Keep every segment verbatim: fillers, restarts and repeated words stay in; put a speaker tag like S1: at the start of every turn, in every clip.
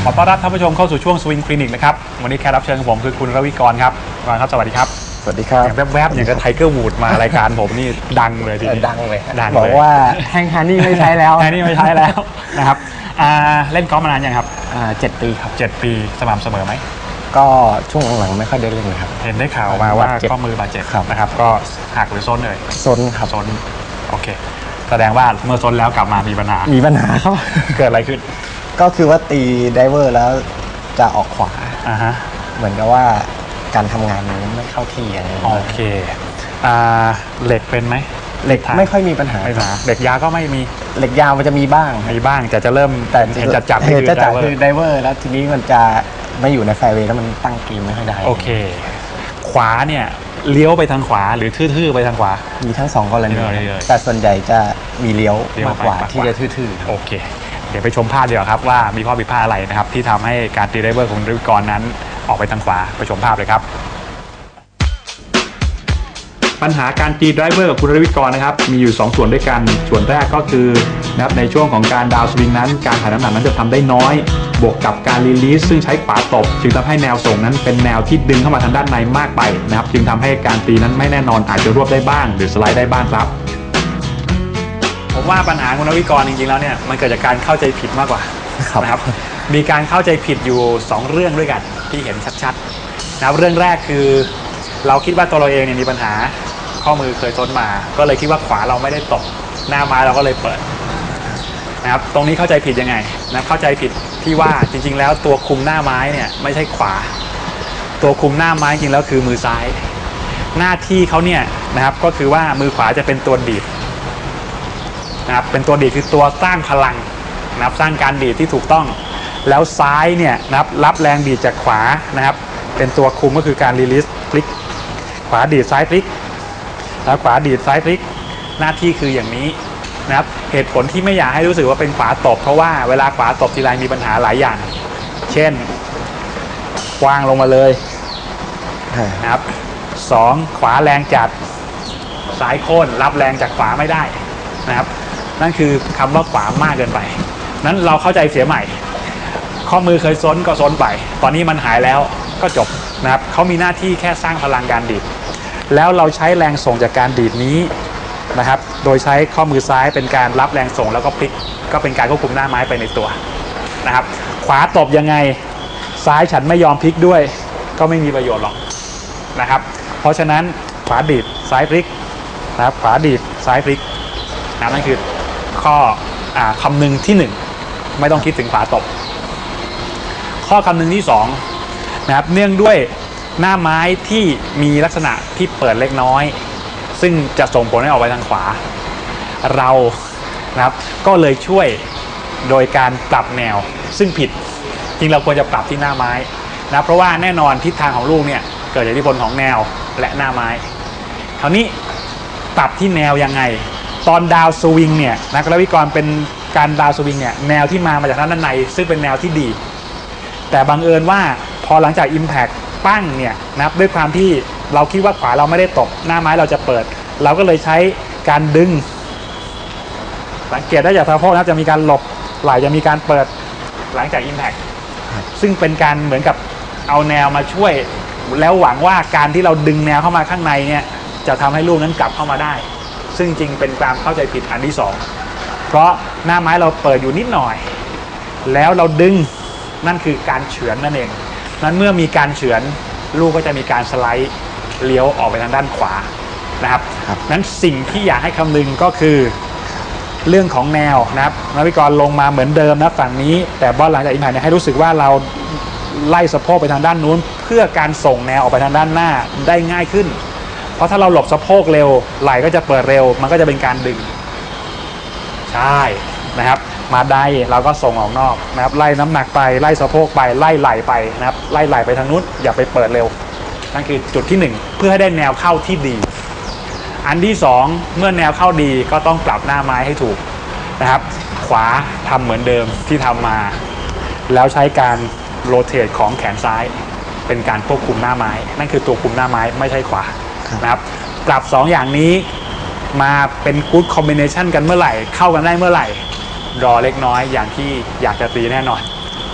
S1: อต้อนรับท่านผู้ชมเข้าสู่ช่วงสวิงคลินิกนะครับวันนี้แขกรับเชิญของผมคือคุณรวิกรครับกรครับสวัสดีครับ
S2: สวัสดีครับ
S1: อย่างแวบๆอย่างกับไทเกอร์วูดมารายการผมนี่ดังเลยทีนี้
S2: ดังเลย
S1: ดัง
S2: บอกว่าแฮงฮานี่ไม่ใช้แล้ว
S1: แฮงนี่ไม่ใช้แล้วนะครับเล่นกอล์ฟมานานยังครับ
S2: เจ็ดปีครับ
S1: เจ็ดปีสม่ำเสมอไหม
S2: ก็ช่วงหลังๆไม่ค่อยได้เล่นเลยครับ
S1: เห็นได้ข่าวมาว่าข้อมือบาดเจ็บนะครับก็หักหรือซ้นเลย
S2: ซ้นครับ
S1: ซ้นโอเคแสดงว่าเมื่อซ้นแล้วกลับมามีปัญหา
S2: มีปัญหาครับ
S1: เกิดอะไรขึ้น
S2: ก็คือว่าตีไดเวอร์แล้วจะออกขวา
S1: อ่าฮะ
S2: เหมือนกับว่าการทำงานมันไม่เข้าที่อะไร
S1: โอเคอ่าเหล็กเป็นไหม
S2: เหล็กไม่ค่อยมีปัญหา
S1: ไม่ปัญหาเหล็กยาก็ไม่มี
S2: เหล็กยาวมันจะมีบ้าง
S1: มีบ้างแต่จะเริ่ม
S2: แต่
S1: เห็นจัดจับ
S2: ให้จะจับคือไดเวอร์แล้วทีนี้มันจะไม่อยู่ในแฟร์เวย์แล้วมันตั้งเกมไม่ค่อยได้
S1: โอเคขวาเนี่ยเลี้ยวไปทางขวาหรือทื่อๆไปทางขวา
S2: มีทั้งสองกรณีแต่ส่วนใหญ่จะมีเลี้ยวมากกว่าที่จะทื่อ
S1: ๆโอเคเดี๋ยวไปชมภาพดีกว่าครับว่ามีข้อผิดพลาดอะไรนะครับที่ทำให้การตีไดเวอร์ของรวิกรนั้นออกไปทางขวาไปชมภาพเลยครับปัญหาการตีไดรเวอร์กับคุณรวิกรนะครับมีอยู่สองส่วนด้วยกันส่วนแรกก็คือนะครับในช่วงของการดาวสวิงนั้นการถ่ายน้ำหนักนั้นจะทำได้น้อยบวกกับการรีลีสซึ่งใช้ขวาตบจึงทำให้แนวส่งนั้นเป็นแนวที่ดึงเข้ามาทางด้านในมากไปนะครับจึงทำให้การตีนั้นไม่แน่นอนอาจจะรวบได้บ้างหรือสไลด์ได้บ้างครับผมว่าปัญหาคุณรวิกรจริงๆแล้วเนี่ยมันเกิดจากการเข้าใจผิดมากกว่านะครับมีการเข้าใจผิดอยู่สองเรื่องด้วยกันที่เห็นชัดๆนะครับเรื่องแรกคือเราคิดว่าตัวเราเองเนี่ยมีปัญหาข้อมือเคยซ้นมาก็เลยคิดว่าขวาเราไม่ได้ตบหน้าไม้เราก็เลยเปิดนะครับตรงนี้เข้าใจผิดยังไงนะเข้าใจผิดที่ว่าจริงๆแล้วตัวคุมหน้าไม้เนี่ยไม่ใช่ขวาตัวคุมหน้าไม้จริงแล้วคือมือซ้ายหน้าที่เขาเนี่ยนะครับก็คือว่ามือขวาจะเป็นตัวดีดนะครับเป็นตัวดีดคือตัวสร้างพลังนะครับสร้างการดีดที่ถูกต้องแล้วซ้ายเนี่ยนะครับรับแรงดีดจากขวานะครับเป็นตัวคุมก็คือการรีลิสพลิกขวาดีดซ้ายพลิกแล้วขวาดีดซ้ายพลิกหน้าที่คืออย่างนี้นะครับเหตุผลที่ไม่อยากให้รู้สึกว่าเป็นขวาตบเพราะว่าเวลาขวาตบทีไรมีปัญหาหลายอย่างเช่นกว้างลงมาเลยนะครับสองขวาแรงจัดซ้ายโค่นรับแรงจากขวาไม่ได้นะครับนั่นคือคำว่าขวามากเกินไปนั้นเราเข้าใจเสียใหม่ข้อมือเคยซ้นก็ซ้นไปตอนนี้มันหายแล้วก็จบนะครับเขามีหน้าที่แค่สร้างพลังการดีดแล้วเราใช้แรงส่งจากการดีดนี้นะครับโดยใช้ข้อมือซ้ายเป็นการรับแรงส่งแล้วก็พลิกก็เป็นการควบคุมหน้าไม้ไปในตัวนะครับขวาตบยังไงซ้ายฉันไม่ยอมพลิกด้วยก็ไม่มีประโยชน์หรอกนะครับเพราะฉะนั้นขวาดีดซ้ายพลิกนะครับขวาดีดซ้ายพลิกนะนั่นคือข้ออ่าคำนึงที่หนึ่งไม่ต้องคิดถึงขวาตบข้อคำนึงที่สองนะครับเนื่องด้วยหน้าไม้ที่มีลักษณะที่เปิดเล็กน้อยซึ่งจะส่งผลให้ออกไปทางขวาเรานะครับก็เลยช่วยโดยการปรับแนวซึ่งผิดจริงเราควรจะปรับที่หน้าไม้นะเพราะว่าแน่นอนทิศทางของลูกเนี่ยเกิดจากอิทธิพลของแนวและหน้าไม้คราวนี้ปรับที่แนวยังไงตอนดาวสวิงเนี่ยนักรวิกรเป็นการดาวสวิงเนี่ยแนวที่มามาจากด้านในซึ่งเป็นแนวที่ดีแต่บังเอิญว่าพอหลังจาก Impact ปั้งเนี่ยนะครับด้วยความที่เราคิดว่าขวาเราไม่ได้ตบหน้าไม้เราจะเปิดเราก็เลยใช้การดึงสังเกตได้จากสะโพกนะจะมีการหลบไหล่จะมีการเปิดหลังจาก Impact ซึ่งเป็นการเหมือนกับเอาแนวมาช่วยแล้วหวังว่าการที่เราดึงแนวเข้ามาข้างในเนี่ยจะทำให้ลูกนั้นกลับเข้ามาได้ซึ่งจริงเป็นความเข้าใจผิดอันที่สองเพราะหน้าไม้เราเปิดอยู่นิดหน่อยแล้วเราดึงนั่นคือการเฉือนนั่นเองนั้นเมื่อมีการเฉือนลูกก็จะมีการสไลด์เลี้ยวออกไปทางด้านขวานะครับนั้นสิ่งที่อยากให้คำนึงก็คือเรื่องของแนวนะครับนักวิกรลงมาเหมือนเดิมนะฝั่งนี้แต่บอลหลังจากอิมแพคเนี่ยให้รู้สึกว่าเราไล่สะโพกไปทางด้านนู้นเพื่อการส่งแนวออกไปทางด้านหน้าได้ง่ายขึ้นเพราะถ้าเราหลบสะโพกเร็วไหล่ก็จะเปิดเร็วมันก็จะเป็นการดึงใช่นะครับมาได้เราก็ส่งออกนอกนะครับไล่น้ำหนักไปไล่สะโพกไปไล่ไหล่ไปนะครับไล่ไหล่ไปทางนู้นอย่าไปเปิดเร็วนั่นคือจุดที่หนึ่งเพื่อให้ได้แนวเข้าที่ดีอันที่สองเมื่อแนวเข้าดีก็ต้องปรับหน้าไม้ให้ถูกนะครับขวาทำเหมือนเดิมที่ทำมาแล้วใช้การโรเตทของแขนซ้ายเป็นการควบคุมหน้าไม้นั่นคือตัวคุมหน้าไม้ไม่ใช่ขวานะครับปรับสองอย่างนี้มาเป็นกู๊ดคอมบิเนชันกันเมื่อไหร่เข้ากันได้เมื่อไหร่รอเล็กน้อยอย่างที่อยากจะตีแน่นอน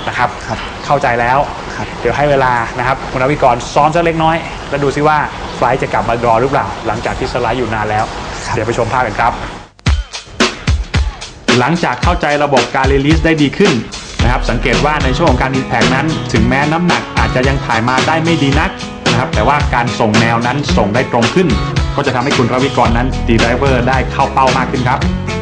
S1: นะครับ
S2: ครับ
S1: เข้าใจแล้วเดี๋ยวให้เวลานะครับคุณรวิกรซ้อมสักเล็กน้อยแล้วดูซิว่าไฟล์จะกลับมาดรอหรือเปล่าหลังจากที่สไลด์อยู่นานแล้วเดี๋ยวไปชมภาพกันครับหลังจากเข้าใจระบบการรีลีสได้ดีขึ้นนะครับสังเกตว่าในช่วงของการ Impact นั้นถึงแม้น้ำหนักอาจจะยังถ่ายมาได้ไม่ดีนักนะครับแต่ว่าการส่งแนวนั้นส่งได้ตรงขึ้นก็จะทำให้คุณรวิกรนั้นตีไดรเวอร์ได้เข้าเป้ามากขึ้นครับ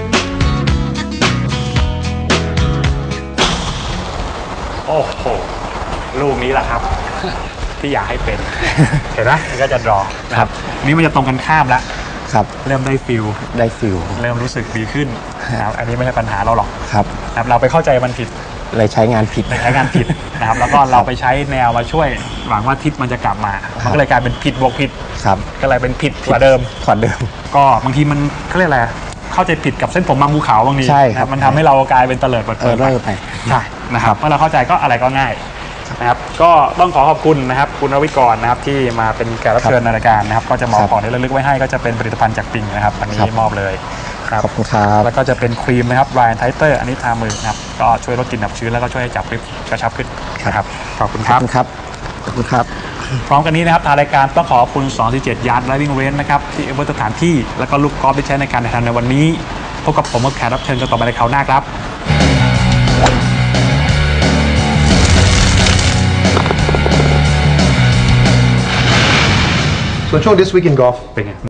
S1: โอ้โหลูกนี้แหละครับ ที่อยากให้เป็น เห็นไหมมันก็จะดรอนะครับนี่มันจะตรงกันข้ามแล้ว
S2: ครับ
S1: เริ่มได้ฟิล
S2: ได้ฟิล
S1: เริ่มรู้สึกดีขึ้นนะครับอันนี้ไม่ใช่ปัญหาเราหรอก
S2: ครับ
S1: นะครับเราไปเข้าใจมันผิด
S2: เลยใช้งานผิด
S1: ใช้งานผิดนะครับแล้วก็เราไปใช้แนวมาช่วยหวังว่าทิศมันจะกลับมามันก็เลยกลายเป็นผิดบวกผิด
S2: ครับ
S1: ก็เลยเป็นผิดกว่าเดิม
S2: กว่าเดิม
S1: ก็บางทีมันเขาเรียกอะไรเข้าใจผิดกับเส้นผมบางภูเขาบางที
S2: ใช่ครับ
S1: มันทำให้เรากลายเป็นเตลิดเปิดเผย
S2: ไป
S1: ใช่นะครับเมื่อเราเข้าใจก็อะไรก็ง่ายนะครับก็ต้องขอขอบคุณนะครับคุณรวิกรนะครับที่มาเป็นแขกรับเชิญในรายการนะครับก็จะมอบของที่ระลึกไว้ให้ก็จะเป็นผลิตภัณฑ์จากปิงนะครับอันนี้มอบเลยครับ
S2: ขอบคุณครับ
S1: แล้วก็จะเป็นครีมนะครับ Ryan Tighter อันนี้ทามือนะครับก็ช่วยลดกลิ่นอับชื้นแล้วก็ช่วยให้จับริบกระชับขึ้นนะครับขอบคุณครับ
S2: ขอบคุณครับขอบคุณครับ
S1: พร้อมกันนี้นะครับทางรายการต้องขอขอบคุณสองสี่เจ็ด Yard Driving Range นะครับที่เอื้อสถานที่แล้วก็ลูกกอล์ฟที่ใช้ในการถ่ายทำในวันนี้พบกับผมกับแขกรับเชิญกันต่อไปในคราวหน้าครับ
S3: ส่วนช่วง This Week in Golf
S1: เป็นไง